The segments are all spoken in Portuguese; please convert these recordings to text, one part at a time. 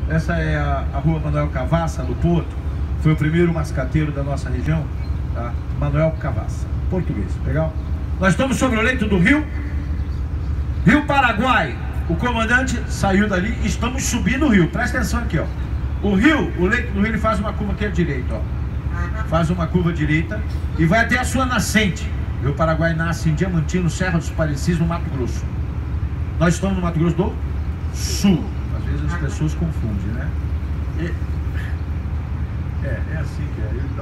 Essa é a rua Manuel Cavassa, no Porto. Foi o primeiro mascateiro da nossa região, tá? Manuel Cavassa, português, legal? Nós estamos sobre o leito do rio Paraguai. O comandante saiu dali e estamos subindo o rio. Presta atenção aqui, ó. O leito do rio, ele faz uma curva aqui à direita, ó. Faz uma curva direita e vai até a sua nascente. O rio Paraguai nasce em Diamantino, Serra dos Parecis, no Mato Grosso. Nós estamos no Mato Grosso do Sul. Às vezes as pessoas confundem, né? É assim que é. Ele dá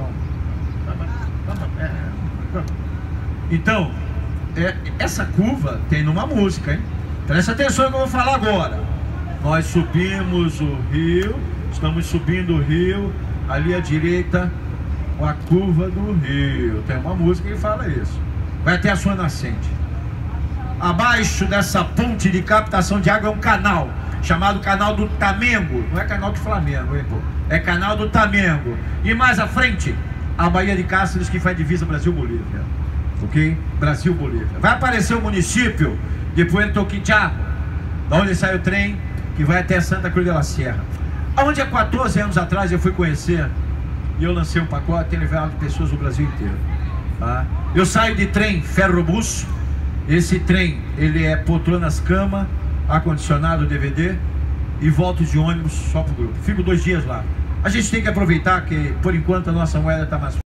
um... Então, essa curva tem numa música, hein? Presta atenção no que eu vou falar agora. Nós subimos o rio, estamos subindo o rio, ali à direita, a curva do rio. Tem uma música que fala isso. Vai até a sua nascente. Abaixo dessa ponte de captação de água é um canal, chamado Canal do Tamengo. Não é Canal do Flamengo, hein, pô? É Canal do Tamengo. E mais à frente, a Baía de Cáceres, que faz divisa Brasil-Bolívia. Ok? Brasil-Bolívia. Vai aparecer o município de Puerto Quitiago, da onde sai o trem que vai até Santa Cruz de la Sierra. Onde há 14 anos atrás eu fui conhecer e eu lancei um pacote, tem levado pessoas do Brasil inteiro. Tá? Eu saio de trem Ferrobus. Esse trem, ele é poltronas cama, ar-condicionado, DVD, e volto de ônibus só pro grupo. Fico 2 dias lá. A gente tem que aproveitar que, por enquanto, a nossa moeda está mais